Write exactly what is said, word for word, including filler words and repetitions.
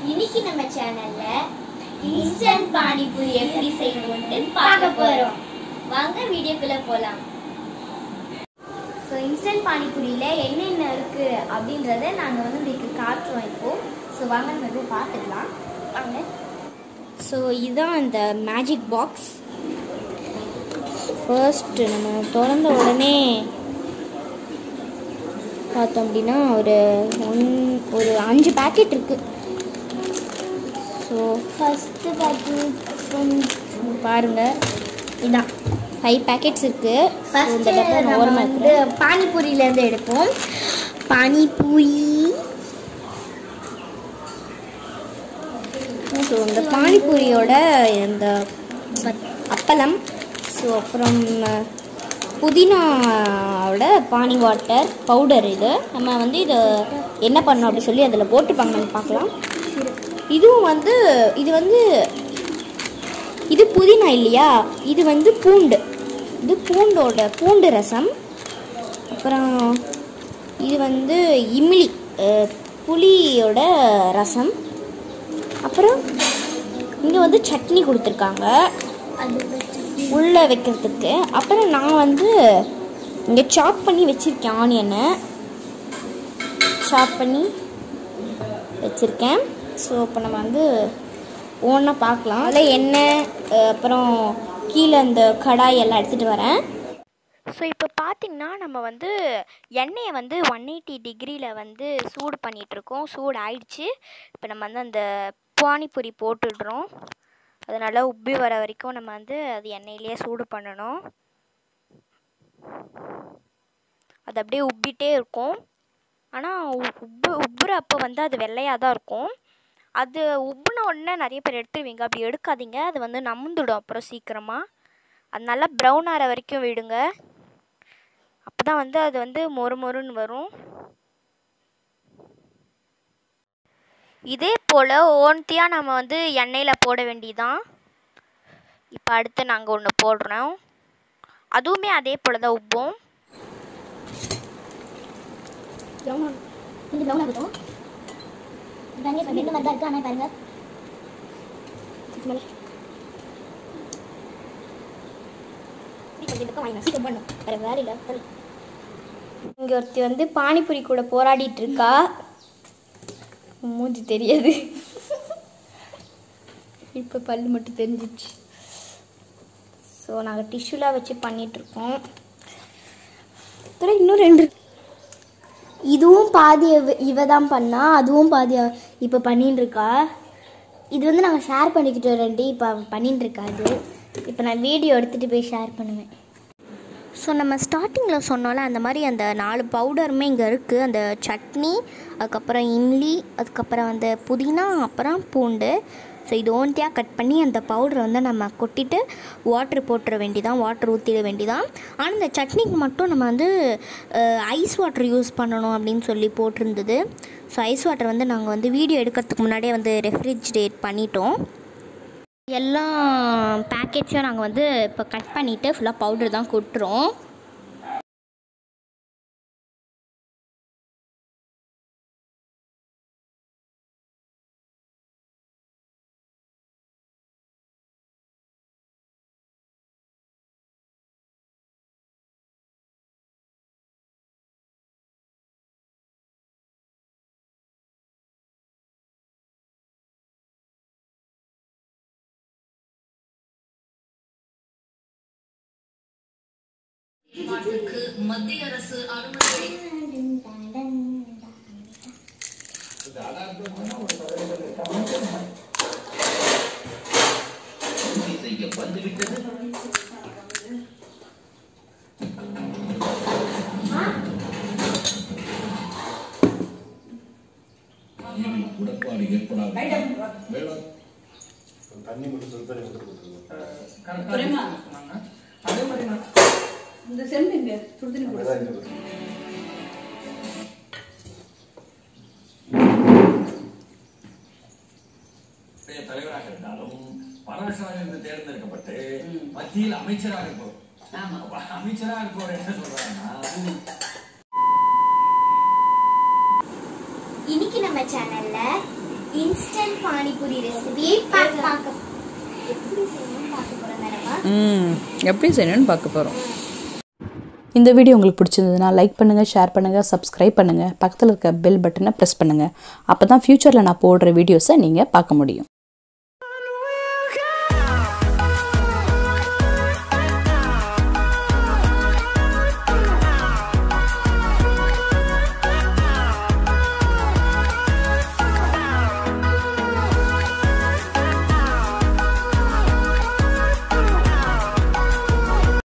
இன்னைக்கு நம்ம சேனல்ல இன்ஸ்டன்ட் பானிபூரி எப்படி செய்யணும்னு பார்க்க போறோம். வாங்க வீடியோக்குள்ள போலாம். ஸோ இன்ஸ்டன்ட் பானிபூரியில என்னென்ன இருக்கு அப்படின்றத நாங்கள் வந்து உங்களுக்கு காட்டுறோம் இப்போ. ஸோ வாங்க நம்ம வந்து பார்த்துக்கலாம் வாங்க. ஸோ இதுதான் அந்த மேஜிக் பாக்ஸ். ஃபர்ஸ்ட் நம்ம திறந்த உடனே பார்த்தோம் அப்படின்னா ஒரு ஒன் ஒரு அஞ்சு பேக்கெட் இருக்குது. ஸோ ஃபஸ்ட்டு பேக்கெட் பாருங்கள், இதான் ஃபைவ் பேக்கெட்ஸ் இருக்குது. ஃபஸ்ட்டு நம்ம வந்து பானிபூரியிலேருந்து எடுப்போம். பானிபூரி. ஸோ இந்த பானிபூரியோட இந்த அப்பளம், ஸோ அப்புறம் புதினாவோட பானி வாட்டர் பவுடர். இது நம்ம வந்து இதை என்ன பண்ணோம் அப்படி சொல்லி அதில் போட்டுப்பாங்க, நம்ம பார்க்கலாம். இதுவும் வந்து இது வந்து இது புதினா இல்லையா, இது வந்து பூண்டு. இது பூண்டோட பூண்டு ரசம். அப்புறம் இது வந்து இம்லி புளியோட ரசம். அப்புறம் இங்கே வந்து சட்னி கொடுத்துருக்காங்க உள்ளே வைக்கிறதுக்கு. அப்புறம் நான் வந்து இங்கே சாப் பண்ணி வச்சுருக்கேன், ஆனியனை சாப் பண்ணி வச்சுருக்கேன். ஸோ இப்போ நம்ம வந்து ஒவ்வொன்றா பார்க்கலாம். அதில் எண்ணெய், அப்புறம் கீழே அந்த கடாய் எல்லாம் எடுத்துகிட்டு வரேன். ஸோ இப்போ பார்த்திங்கன்னா நம்ம வந்து எண்ணெயை வந்து ஒன் எயிட்டி டிகிரியில் வந்து சூடு பண்ணிகிட்ருக்கோம். சூடு ஆயிடுச்சு. இப்போ நம்ம வந்து அந்த பானிபூரி போட்டுடுறோம். அதனால் உப்பி வர வரைக்கும் நம்ம வந்து அது எண்ணெயிலேயே சூடு பண்ணணும். அது அப்படியே உப்பிட்டே இருக்கும். ஆனால் உப்பு உப்புற அப்போ வந்து அது வெள்ளையாக தான் இருக்கும். அது உப்புன உடனே நிறைய பேர் எடுத்துருவீங்க. அப்படி எடுக்காதீங்க, அது வந்து நமுந்துடும் அப்புறம் சீக்கிரமாக. அது நல்லா ப்ரௌன் ஆகிற வரைக்கும் விடுங்க. அப்போ தான் வந்து அது வந்து மொறு மொறுன்னு வரும். இதே போல் ஓன்த்தியாக நம்ம வந்து எண்ணெயில் போட வேண்டியதான். இப்போ அடுத்து நாங்கள் ஒன்று போடுறோம். அதுவுமே அதே போல் தான் உப்பும். கொஞ்சம் ப்ரௌன் ஆகட்டும். தனியாக ரெண்டு மாதிரி தான் இருக்குது. ஆனால் பாருங்கள், இங்கே ஒருத்தி வந்து பானிபூரி கூட போராடிட்டு இருக்கா. மூஞ்சி தெரியாது, இப்போ பல்லு மட்டும் தெரிஞ்சிச்சு. ஸோ நாங்கள் டிஷ்யூலாம் வச்சு பண்ணிகிட்ருக்கோம். இன்னும் ரெண்டு, இதுவும் பாதி இவ தான் பண்ணா, அதுவும் பாதி இப்போ பண்ணின்னு இருக்கா. இது வந்து நாங்கள் ஷேர் பண்ணிக்கிட்டோம் ரெண்டு. இப்போ பண்ணின்னு இருக்கா. அது இப்போ நான் வீடியோ எடுத்துகிட்டு போய் ஷேர் பண்ணுவேன். ஸோ நம்ம ஸ்டார்டிங்கில் சொன்னோம்ல, அந்த மாதிரி அந்த நாலு பவுடருமே இங்கே இருக்குது. அந்த சட்னி, அதுக்கப்புறம் இம்லி, அதுக்கப்புறம் அந்த புதினா, அப்புறம் பூண்டு. ஸோ இது ஓன்த்தியாக கட் பண்ணி அந்த பவுடரை வந்து நம்ம கொட்டிட்டு வாட்ரு போட்டுற வேண்டிதான், வாட்ரு ஊற்றிட வேண்டிதான். ஆனால் இந்த சட்னிக்கு மட்டும் நம்ம வந்து ஐஸ் வாட்டர் யூஸ் பண்ணணும் அப்படின்னு சொல்லி போட்டிருந்தது. ஸோ ஐஸ் வாட்டர் வந்து நாங்கள் வந்து வீடியோ எடுக்கிறதுக்கு முன்னாடியே வந்து ரெஃப்ரிஜிரேட் பண்ணிட்டோம். எல்லா பேக்கெட்ஸையும் நாங்கள் வந்து இப்போ கட் பண்ணிவிட்டு ஃபுல்லாக பவுடர் தான் கொட்டுறோம். நாட்டுக்கு மத்திய அரசு அனுமதி செய்ய வந்துவிட்டது. உடற்பாடு ஏற்படாது. தண்ணி மட்டும் சுத்தம் அதே மாதிரி இந்த செம்பு இங்க சுடுதண்ணி போடுங்க. தலைவராக இருந்தாலும் பரவசமாக இருந்து தேர்ந்தெடுக்கப்பட்டு மத்தியில் அமைச்சராக இருப்போம். அமைச்சராக இருப்பவர் என்ன சொல்றாங்கன்னா, இன்னைக்கு நம்ம சேனல்ல இன்ஸ்டன்ட் பானிபூரி ரெசிபி பார்க்க எப்படி செய்யணும்னு பார்க்க போகிறோம். ம் எப்படி செய்யணும்னு பார்க்க போகிறோம். இந்த வீடியோ உங்களுக்கு பிடிச்சிருந்ததுன்னா லைக் பண்ணுங்கள், ஷேர் பண்ணுங்கள், சப்ஸ்கிரைப் பண்ணுங்கள், பக்கத்தில் இருக்க பெல் பட்டனை ப்ரெஸ் பண்ணுங்கள். அப்போ தான் ஃப்யூச்சரில் நான் போடுற வீடியோஸை நீங்கள் பார்க்க முடியும்.